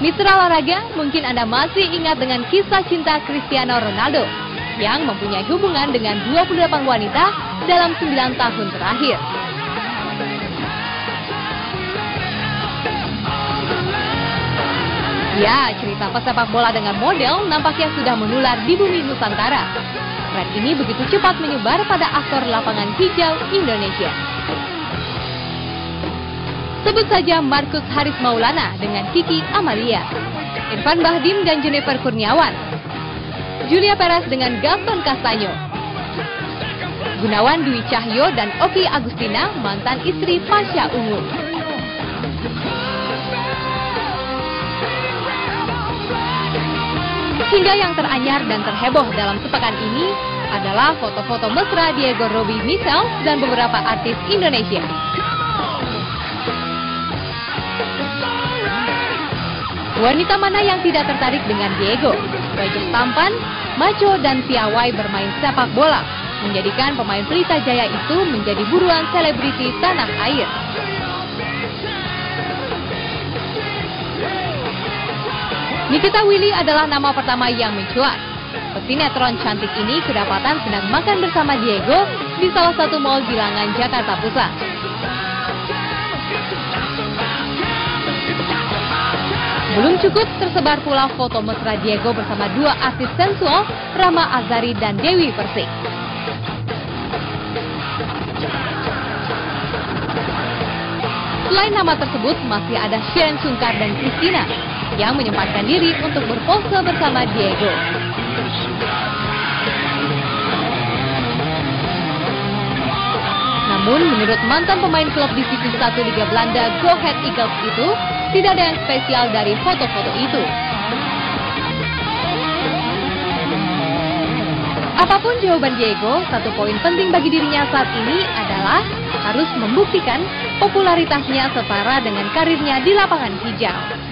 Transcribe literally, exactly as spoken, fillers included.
Mitra olahraga, mungkin Anda masih ingat dengan kisah cinta Cristiano Ronaldo yang mempunyai hubungan dengan dua puluh delapan wanita dalam sembilan tahun terakhir. Ya, cerita pesepak bola dengan model nampaknya sudah menular di bumi Nusantara. Tren ini begitu cepat menyebar pada aktor lapangan hijau Indonesia. Sebut saja Marcus Haris Maulana dengan Kiki Amalia, Irfan Bahdim dan Jennifer Kurniawan, Julia Perez dengan Gaston Castanyo, Gunawan Dwi Cahyo dan Oki Agustina mantan istri Pasha Ungu. Hingga yang teranyar dan terheboh dalam sepekan ini adalah foto-foto mesra Diego Robbie Michelle dan beberapa artis Indonesia. Wanita mana yang tidak tertarik dengan Diego? Wajah tampan, maco dan piawai bermain sepak bola menjadikan pemain Pelita Jaya itu menjadi buruan selebriti tanah air. Nikita Willy adalah nama pertama yang mencuat. Pesinetron cantik ini kedapatan sedang makan bersama Diego di salah satu mal Bilangan, Jakarta Pusat. Belum cukup, tersebar pula foto mesra Diego bersama dua artis sensual, Rama Azari dan Dewi Persik. Selain nama tersebut, masih ada Sharen Sungkar dan Christina yang menyempatkan diri untuk berpose bersama Diego. Namun, menurut mantan pemain klub divisi satu Liga Belanda Go Ahead Eagles itu, tidak ada yang spesial dari foto-foto itu. Apapun jawaban Diego, satu poin penting bagi dirinya saat ini adalah harus membuktikan popularitasnya setara dengan karirnya di lapangan hijau.